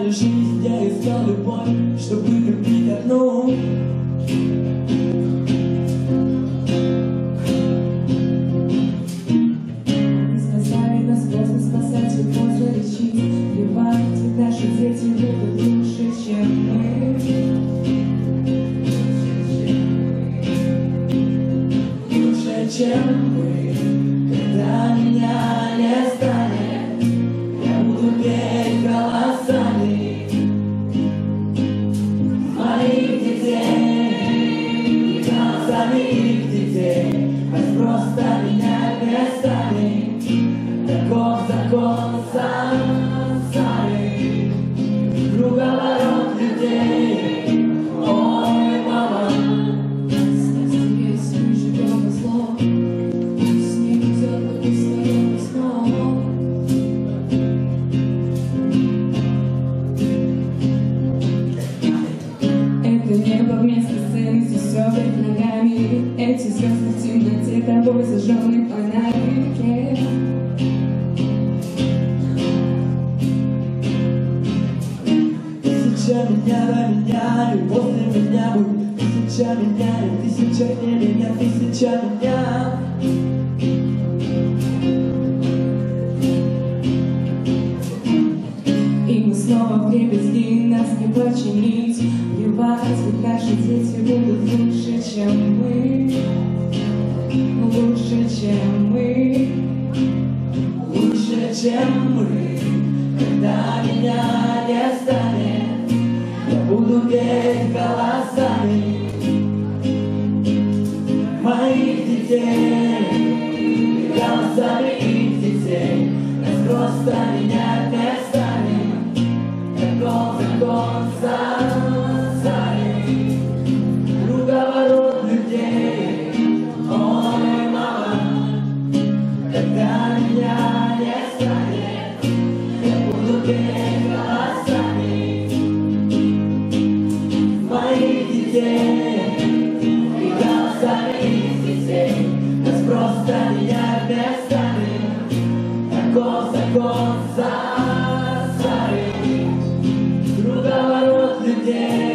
искали жизнь, я искал любовь, чтобы любить одну. Сказали, нас поздно спасать и поздно лечить. Плевать, ведь наши дети будут лучше, чем мы. Лучше, чем мы. Когда меня не станет, я буду петь голосами моих детей, голосами их детей. Пусть просто менять местами, таков закон сансары, круговорот людей. Ой, мама, Здесь мы живем и зло, с ним идет по кислородный снова. Это небо вместо сцены, здесь все вверх ногами. Эти звезды в темноте, тобой зажженный фонарик. тысяча меня поменяли, после меня будет тысяча меня, и тысяча не меня, тысяча меня. И мы снова в дребезги, нас не починить. Плевать, ведь наши дети будут лучше, чем мы. Лучше, чем мы. Лучше, чем мы. Когда меня не станет, я буду петь голосами моих детей, голосами их детей. Нас просто менять местами, таков закон сансары, круговорот людей. Ой, мама, когда меня не станет, я буду петь голосами моих детей и голосами их детей. Нас просто менять местами, таков закон сансары, круговорот людей.